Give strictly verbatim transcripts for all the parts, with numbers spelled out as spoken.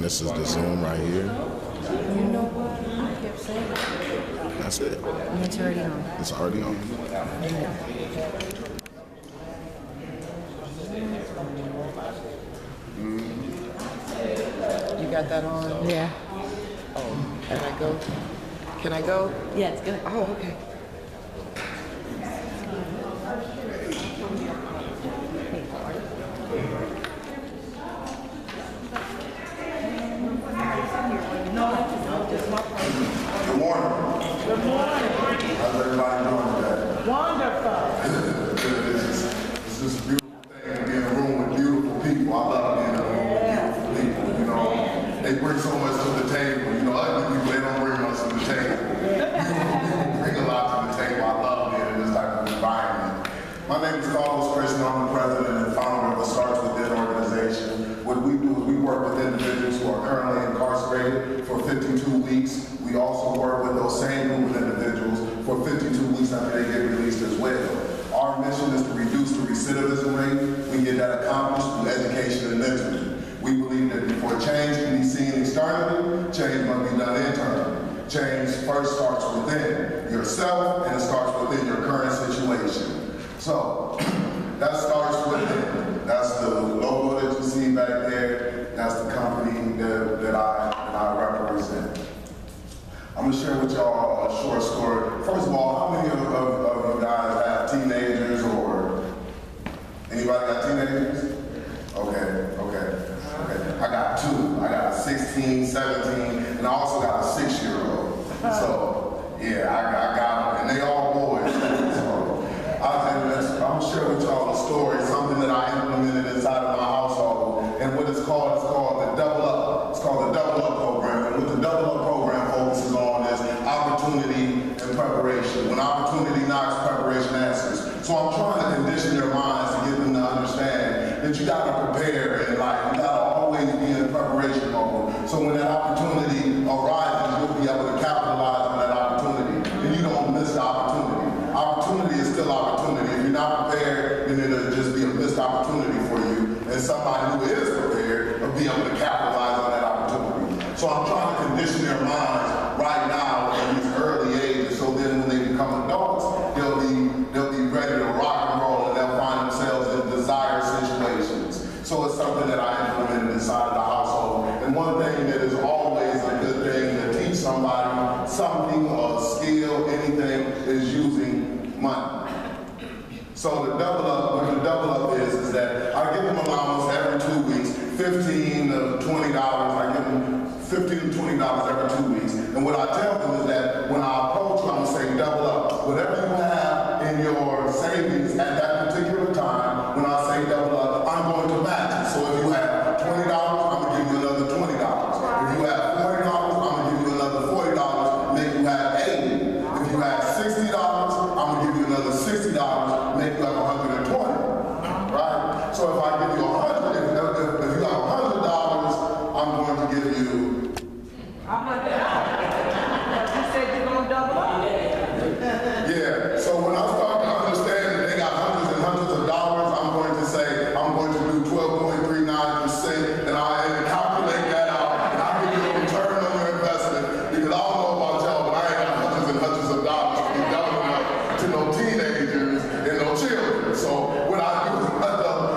and this is the Zoom right here. You know what? I kept saying it. That's it. And it's already on. It's already on. You got that on? Yeah. Oh, can I go? Can I go? Yeah, it's good. Oh, okay. Good morning. Good morning. How's everybody doing today? Wonderful. This is it's just a beautiful thing to be in a room with beautiful people. I love being in a room with beautiful people. You know, they bring so much to the table. You know, ugly people, they don't bring much to the table. Beautiful people bring a lot to the table. I love being in this type of environment. My name is Carlos Christian. I'm the president and founder of the Starts Within organization. What we do is we work with individuals who are currently incarcerated for fifty-two weeks. We also work with those same group of individuals for fifty-two weeks after they get released as well. Our mission is to reduce the recidivism rate. We get that accomplished through education and mentoring. We believe that before change can be seen externally, change must be done internally. Change first starts within yourself, and it starts within your current situation. So, that starts within. That's the logo that you see back there. That's the company that, that, I, that I represent. I'm going to share with y'all a short story. First of all, how many of, of, of you guys have teenagers, or anybody got teenagers? Okay, okay, okay. I got two. I got a sixteen, seventeen, and I also got a six-year-old. So, yeah, I, I got them, and they all boys. So, I, I'm going to share with y'all a story, something that I implemented inside of my household, and what it's called, it's called the Double Up. It's called the Double Up program, and what the Double Up program focuses on is opportunity and preparation. When opportunity knocks, preparation answers. So I'm trying to condition their minds to get them to understand that you got to prepare in life. You got to always be in preparation mode. So when that opportunity arises, you'll be able to capitalize on that opportunity, and you don't miss the opportunity. Opportunity is still opportunity. If you're not prepared, then it'll just be a missed opportunity for you, and somebody who is prepared will be able to capitalize on that opportunity. So I'm trying to condition their minds right now at these early ages, so then when they become adults, they'll be they'll be ready to rock and roll, and they'll find themselves in desired situations. So it's something that I implemented inside of the household. And one thing that is always a good thing to teach somebody something, a skill, anything, is using money. So the double up, what the double up is, is that I give them allowance every two weeks, fifteen to twenty dollars. I give them fifteen to twenty dollars every two weeks. And what I tell them is that when I approach, I'm gonna say double up. Whatever you have in your savings at that particular time, when I say double up, I'm going to match it. So if you have twenty dollars, I'm gonna give you another twenty dollars. If you have forty dollars, I'm gonna give you another forty dollars, make you have eighty. If you have sixty dollars, I'm gonna give you another sixty dollars, make you have one hundred twenty. Right? So if I give you one hundred, if, if, if you have one hundred dollars, I'm going to give you. How much? You said you're going to double up? Yeah. So when I start to understand that they got hundreds and hundreds of dollars, I'm going to say, I'm going to do twelve point three nine percent, and I and calculate that out, and I'll give you a return on your investment, because I don't know about y'all, but I ain't got hundreds and hundreds of dollars to be doubling up to no teenagers and no children. So what I do is I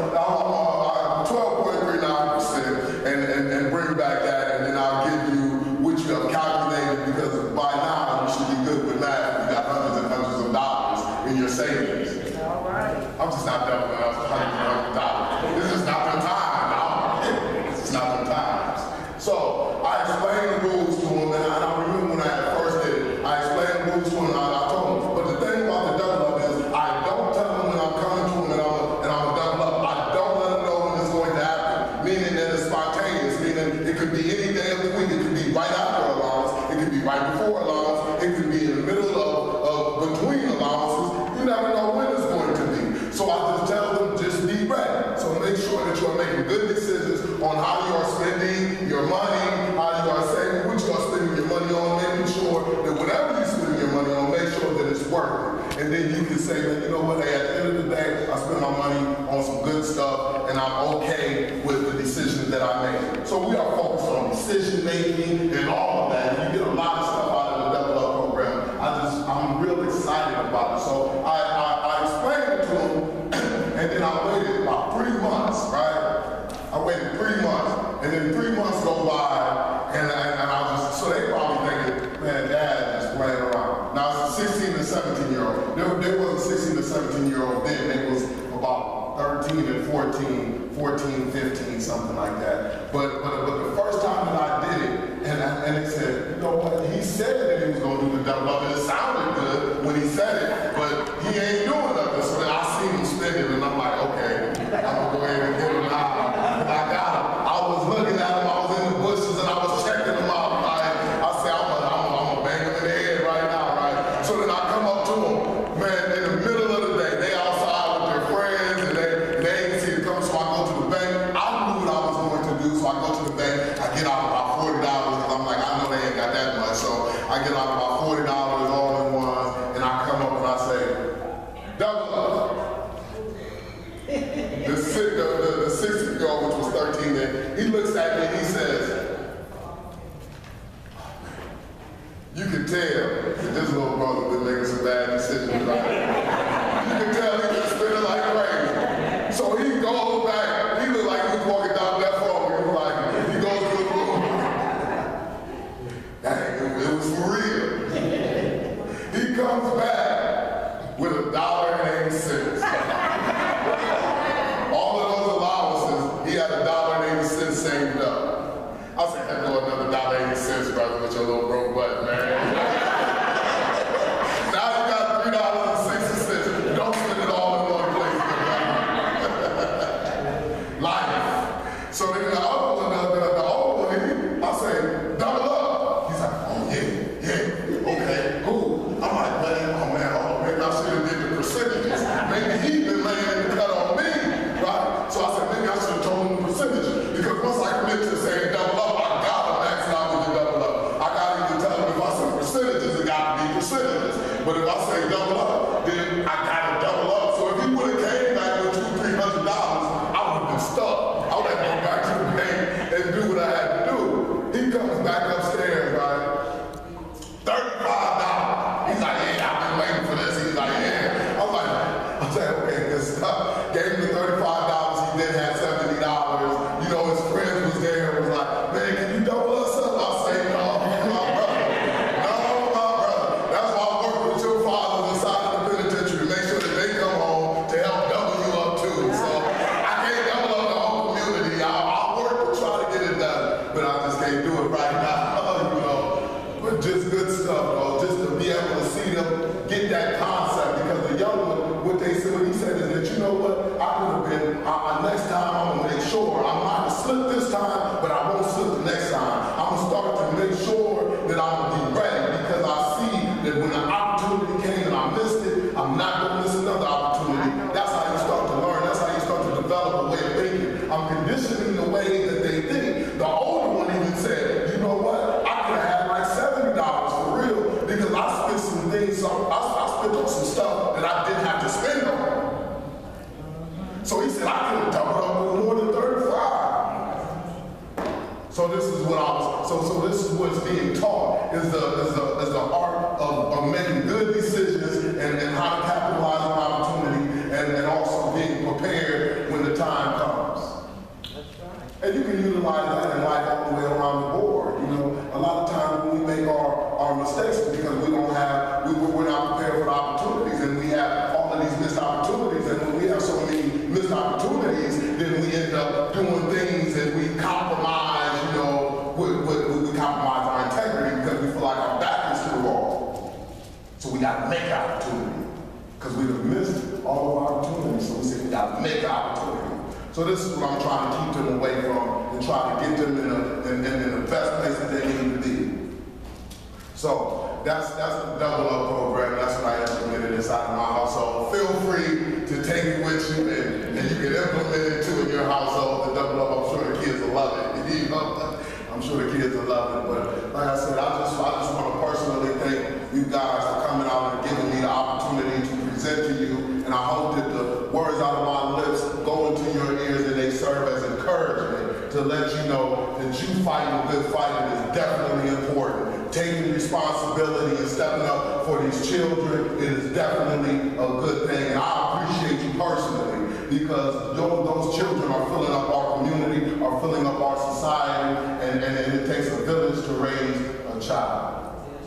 twelve point three nine percent and, and, and bring back that, and then I'll give you what you have calculated, because by now you should be good with math. You got hundreds and hundreds of dollars in your savings. All right. I'm just not doubling up hundreds and hundreds of dollars. This is not the time, no. This is not the times. So I explained the rules to them, and I, and I remember when I first did it, I explained the rules to them, and I told them. But the thing about the double up is I don't tell them when I'm coming to them and I'm a, and I'm a double up. I don't let them know when it's going to happen, meaning that it's spontaneous, meaning it could be any day of the week. It could be right after allowance. It could be right before allowance. It could be in the middle of, of between allowances. You never know when it's going to be. So I just tell them, just be ready. So make sure that you are making good decisions on how you are spending your money, how you are saving, what you are spending your money on, making sure that whatever you're spending your money on, make sure that it's worth it. And then you can say, man, you know what, hey, at the end of the day, I spend my money on some good stuff, and I'm okay with the decisions that I made. So we are focused on baking, and all of that. And you get a lot of stuff out of the Double Up program. I just, I'm real excited about it. So I, I, I explained it to him, and then I waited about three months, right? I waited three months, and then three months go by, and, and, and I was just, so they probably thinking, man, Dad is playing around. Now it's a sixteen and seventeen year old. There, there wasn't sixteen and seventeen year old then. It was about thirteen and fourteen, fourteen, fifteen, something like that. But, but, but the first time that I did it, and, I, and they said, you know what, he said that he was going to do the double up, and it sounded good when he said it, but he ain't doing nothing. So then I seen him spend it, and I'm like, okay, I'm going to go ahead and get him now. And I got him. I was looking at him, I was in the bushes, and I was checking him out. Right? I said, I'm going I'm I'm to bang him in the head right now, right? So then I come up to him, man, in the middle of the day, they outside with their friends, and they, they ain't see it coming, so I go to the bank. I knew what I was going to do, so I go to the bank, I get out about forty dollars, because I'm like, I know they ain't got that much, so I get out about forty dollars all in one, and I come up and I say, double up. The, the, the, the sixty-year-old, which was thirteen, then, he looks at me and he says, you can tell that this little brother been making some bad decisions, right? You can tell he been spending like crazy. So he goes back, he looked like he was walking down that road. He was like, he goes to the room. Dang, it, it was for real. He comes back with a dollar and eighty cents. All of those allowances, he had a dollar and eighty cents saved up. I said, heck no, another dollar and eighty cents, brother, with your little broke butt, man. Now you got three dollars and sixty cents. Don't spend it all in one place. Life. So then the other one, the, the, the old one, he, I say, double up. He's like, oh yeah, yeah, okay, cool. I'm like, man, oh man, oh, maybe I should have did the percentages. Maybe he been laying the cut on me, right? So I said, maybe I should have told him the percentages. Because once I commit to saying double up, I gotta max it out with the double up. I gotta even tell him if I say percentages, it gotta be percentages. But if I say double up, then I gotta double up. So if he would have came back with two, three hundred dollars, I would have been stuck. I would have to go back to the bank and do what I had to do. He comes back upstairs, right? thirty-five dollars. He's like, yeah, I've been waiting for this. He's like, yeah. I'm like, I said, okay, good stuff. Gave him the thirty-five dollars. He then had seventy dollars. You know, his friend was there. Was like, man, can you double us up? I say, no, my brother. No, my brother. That's why I work with your fathers inside of the penitentiary to make sure that they come home to help double you up too. So I can't double up the whole community. I, I work to try to get it done, but I just can't do it right now. You know, but just good stuff, though. Just to be able to see them get that concept, because the young one, what they said, what he said is that, you know what, I could have been, I, I, next time I'm gonna make sure, I might have slipped this time, but I won't slip the next time. I'm gonna start to make sure that I'm gonna be ready, because I see that when the opportunity came and I missed it, I'm not gonna miss another opportunity. That's how you start to learn, that's how you start to develop a way of thinking. I'm conditioning the way that they think. The older one even said, you know what, I could have had like seventy dollars for real, because I spent some things, so I, I spent on some stuff that I didn't have to spend on. So he said, I could have doubled up with more than thirty-five. So this is what I was, so so this is what's being taught, is the is the is the art of, of making good decisions and, and how to capitalize on opportunity, and, and also being prepared when the time comes. And you can utilize that in life all the way around the board. You know, a lot of times when we make our, our mistakes because we don't have, we, we're not prepared for the opportunities, and we have all of these missed opportunities, and when we have so many missed opportunities, then we end up doing things and we compromise, you know, we, we, we compromise our integrity because we feel like our back is to the wall. So we got to make opportunity because we've missed all of our opportunities. So we say we got to make opportunity. So this is what I'm trying to keep them away from, and try to get them in, a, in, in, in the best place that they need to be. So that's that's the Double Up program. That's what I implemented inside of my household. Feel free to take it with you, and, and you can implement it too in your household. The Double Up, I'm sure the kids will love it. You know? I'm sure the kids will love it. But like I said, I just I just want to personally thank you guys for coming out and giving me the opportunity to present to you. And I hope that the words out of my lips go into your ears and they serve as encouragement to let you know that you fighting a good fight, it is definitely important. Taking responsibility and stepping up for these children, it is definitely a good thing. And I appreciate you personally because those children are filling up our community, are filling up our society, and, and, and it takes a village to raise a child.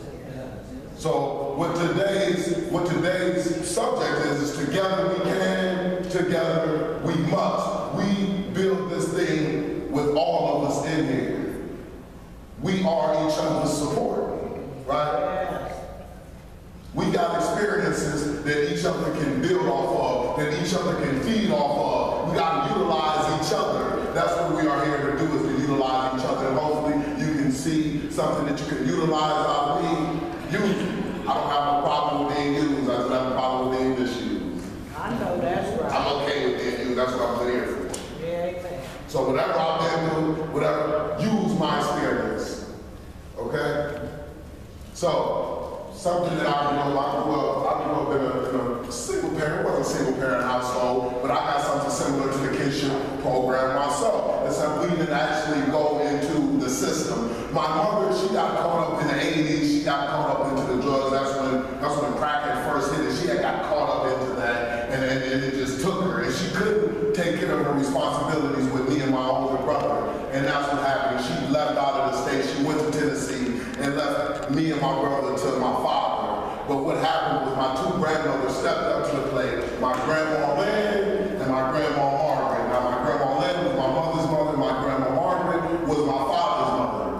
So what today's, what today's subject is, is together we can, together we must. We build this thing with all of us in here. We are each other's support, right? We got experiences that each other can build off of, that each other can feed off of. We got to utilize each other. That's what we are here to do, is to utilize each other. And hopefully you can see something that you can utilize out of me. Use it. I don't have a problem with being used. I just have a problem with being misused. I know that's right. I'm okay with being used. That's what I'm here for. Yeah, amen. So whatever I've been through, whatever, use my experience. Okay? So, something that I grew up, I grew up, I grew up in a, in a single parent, it wasn't a single parent household, but I got something similar to the Kinship program myself. Except we didn't actually go into the system. My mother, she got caught up in the eighties, she got caught up into the drugs. That's when that's when crack had first hit, and she had got caught up into that, and, and, and it just took her. And she couldn't take care of her responsibilities with me and my older brother. And that's what happened. She left out of the state, she went to Tennessee, and left me and my brother to my father. But what happened was my two grandmothers stepped up to the plate, my grandma Lynn and my grandma Margaret. Now my grandma Lynn was my mother's mother, my grandma Margaret was my father's mother.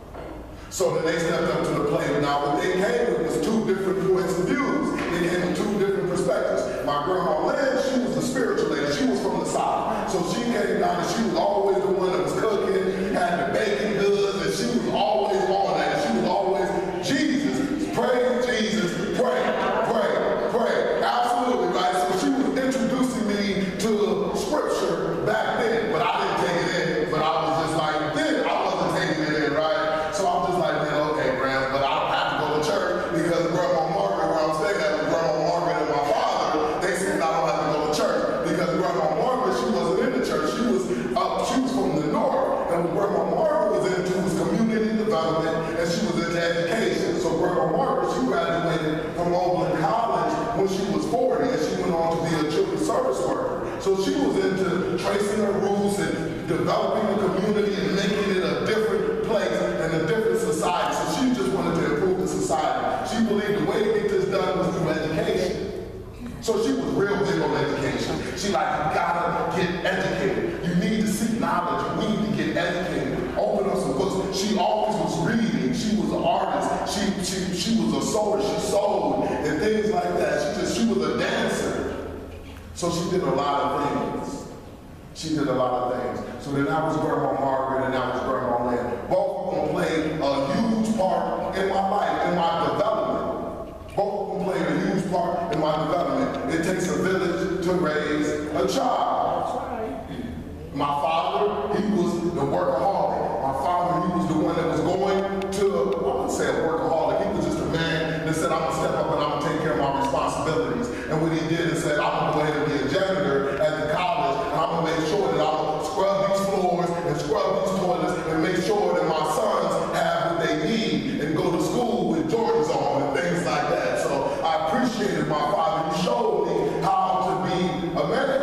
So then they stepped up to the plate. Now what they came with was two different points of views. They came with two different perspectives. My grandma Lynn, she was the spiritual lady. She was from the South. So she came down and she was always the one that was cooking, had the baking goods, and she was always on that. And she was always, Jesus, praise Jesus, pray, pray, pray. Absolutely, right? So she was introducing me to scripture back then, but I didn't take it in. But I was just like, then I wasn't taking it in, right? So I'm just like, man, okay, Grandma, but I don't have to go to church because Grandma Margaret, where I'm staying at with Grandma Margaret and my father, they said I don't have to go to church because Grandma Margaret, she wasn't in the church. She was up, she was from the north, and what Grandma Margaret was into was community development, and she was into education. So Grandma Margaret, she graduated from Oakland College when she was forty, and she went on to be a children's service worker. So she was into tracing her roots and developing the community and making it a different place and a different society. So she just wanted to improve the society. She believed the way to get this done was through education. So she was real big on education. She like, you gotta get educated. You need to seek knowledge. You need to get educated. Open up some books. She always was reading. She was an artist. She she she was a sewer. She sewed and things like that. She just she was a dancer. So she did a lot of things. She did a lot of things. So then I was Grandma Margaret and I was Grandma Lynn. Both of them played a huge part in my life, in my development. Both of them played a huge part in my development. It takes a village to raise a child. My father, he was the workaholic. My father, he was the one that was going to, I would say a workaholic. He was just a man that said, I'm going to step up and I'm going to take care of my responsibilities. And what he did is said, I'm going to go ahead and be a janitor at the college, and I'm going to make sure that I'm going to scrub these floors and scrub these toilets and make sure that my sons have what they need and go to school with Jordans on and things like that. So I appreciated my father. He showed me how to be a man.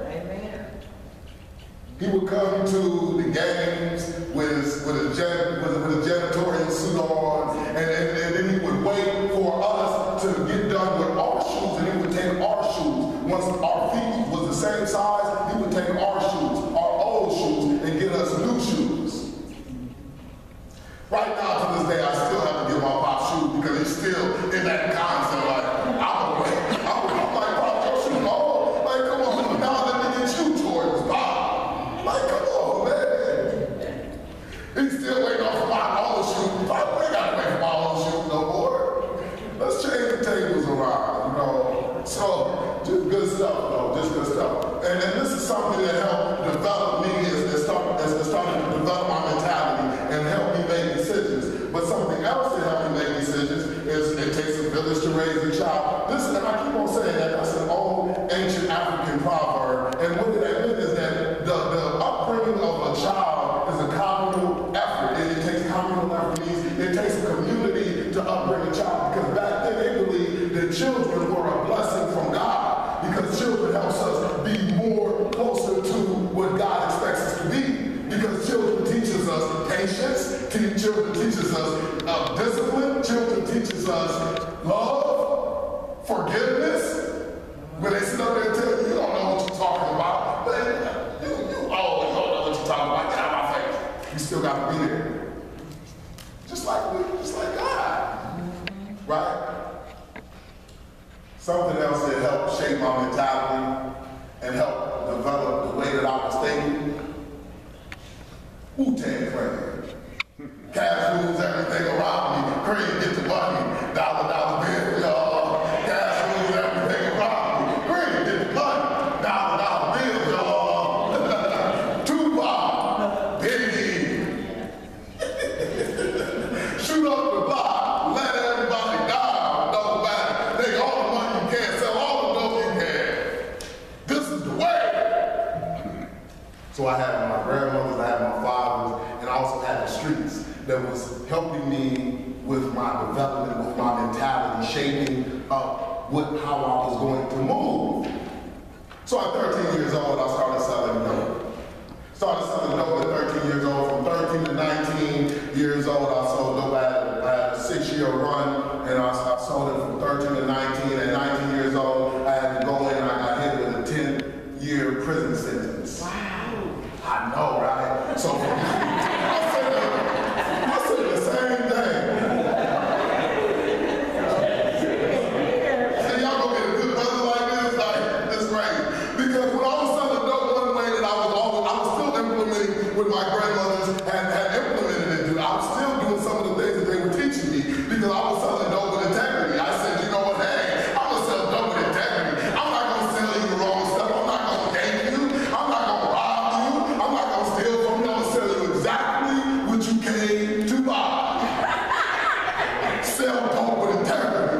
He would come to the games with his, with his, jan, with, with his janitorial suit on, and, and, and then he would wait for us to get done with our shoes, and he would take our shoes. Once our feet was the same size, he would take our shoes, our old shoes, and get us new shoes. Right now, to this day, I still have to get my pop shoes because he's still in that concept, like, I'm away. I'm, I'm like, pop your shoes, oh, like, come on, now let me get you Jordans, pop. Like, come on, man. He's still waiting on for my old shoes. Like, we ain't got to wait for my old shoes no more. Let's change the tables around, you know. So, just good stuff, though. Just good stuff. And, and this is something that helped develop me as, as, start, as, as starting to develop my mentality and help me make decisions. But something else that helped me make decisions is it takes a village to raise a child. This, and I keep on saying that, that's an old ancient African proverb. And what that means is that the, the upbringing of a child is a communal effort. It, it children were a blessing from God, because children helps us be more closer to what God expects us to be. Because children teaches us patience, te- children teaches us uh, discipline, children teaches us love, forgiveness. When they sit up there and tell you, you don't know what you're talking about, but you, you always don't know what you're talking about. Get out of my face. You still got to be there. Just like we, just like God. Right? Something else that helped shape my mentality and help develop the way that I was thinking. Wu-Tang Clan. Cash moves everything around me. Crazy get the money. Dollar, dollar bill, y'all. Cash moves everything around me. Crazy get the money. Dollar, dollar bill, y'all. Tupac. Biggie. Shoot up the block. Let everybody die. Don't matter. Take all the money you can. Sell all the dope you can. This is the way. So I had my grandmothers, I had my fathers, and I also had the streets that was helping me with my development, with my mentality, shaping up what, how I was going to move. So at thirteen years old, I started selling dope. Started selling dope at thirteen years old. From thirteen to nineteen years old, I sold dope. I had a, I had a six-year run, and I, I sold it from thirteen to nineteen. At nineteen years old, I had to go in, and I got hit with a ten-year prison sentence. Wow. I know, right? So I said, I said the same thing. And y'all gonna get a good brother like this, like this crazy. Because when I was selling dope one way that I was always, I was still implementing what my grandmothers had, had implemented it to. I was still doing some of the things that they were teaching me because I was selling dope with integrity. I said, you know what, hey, I'm gonna sell dope with integrity. I'm not gonna sell you the wrong stuff. I'm not gonna game you. I'm not gonna rob you. I'm not gonna steal from you. I'm gonna sell you exactly what you came to buy. Sell dope with integrity.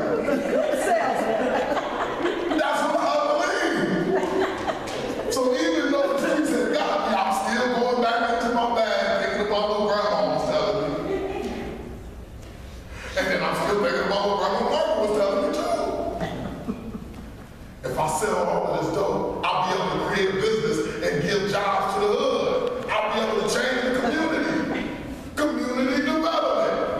That's what I believe. So even though the streets had got me, I'm still going back into my bag, thinking about what grandma was telling me. And then I'm still thinking about what grandma Margaret was telling me too. If I sell all of this dope, I'll be able to create a business and give jobs to the hood. I'll be able to change the community. Community development.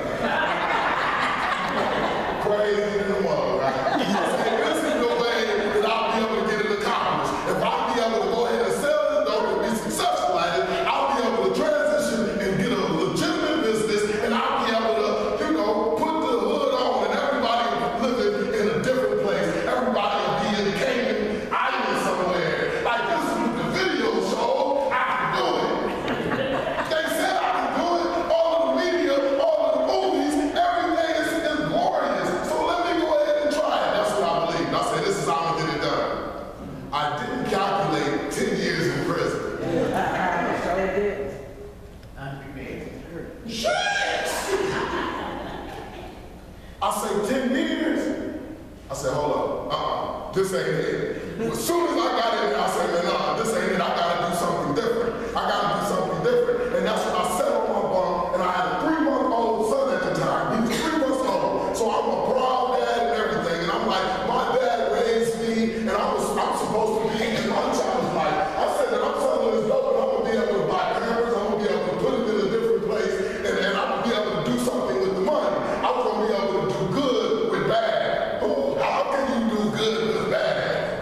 Crazy in the mother, right? And this is the way that I'll be able to get it accomplished. If I'll be able to go ahead and sell this dope and be successful at it, I'll be able to transition and get a legitimate business, and I'll be able to, you know, put the hood on and everybody living in a different place. Everybody will be in Canaan Island somewhere. Like this is the video show, I can do it. They said I can do it. All of the media, all of the movies, everything is, is glorious. So let me go ahead and try it. That's what I believe. I said, this is how I'm gonna get it done. I didn't calculate ten years in prison. So it did. Shit! I say ten years. I said, hold up, uh-uh, this ain't it. As soon as I got in there, I said, man, nah, this ain't it. I gotta do something different. I gotta do something different. And that's when I sat on my bunk, and I had a three-month-old son at the time. He was three months old. So I'm a proud dad and everything. And I'm like, my dad raised me, and I was, I'm supposed to be in my child's life. I said that I'm selling this dope, and I'm gonna be able to buy cameras, I'm gonna be able to put it in a different place, and, and I'm gonna be able to do something with the money. I was gonna be able to do good with bad. Oh, how can you do good with bad?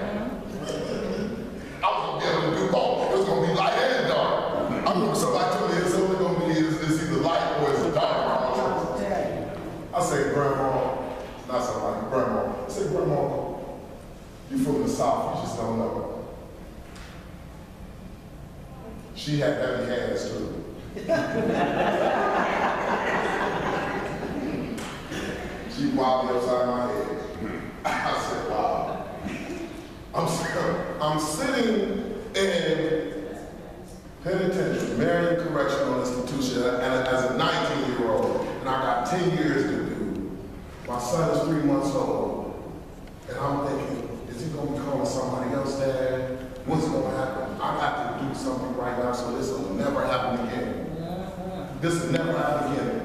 I was gonna be able to do both. It was gonna be light and dark. I remember somebody told me it's only gonna be it's, it's either light or it's dark. I say, Grandma, not somebody, Grandma. I say, Grandma, you from the South, you just don't know it. She had heavy hands too. She wound me upside my head. I said, wow. I'm, I'm sitting in penitentiary, Marion Correctional Institution, and as a nineteen-year-old, and I got ten years to do. My son is three months old, and I'm thinking, is he gonna be calling somebody else dad? What's gonna happen? I got to do something right now so this will never happen again. This will never happen again.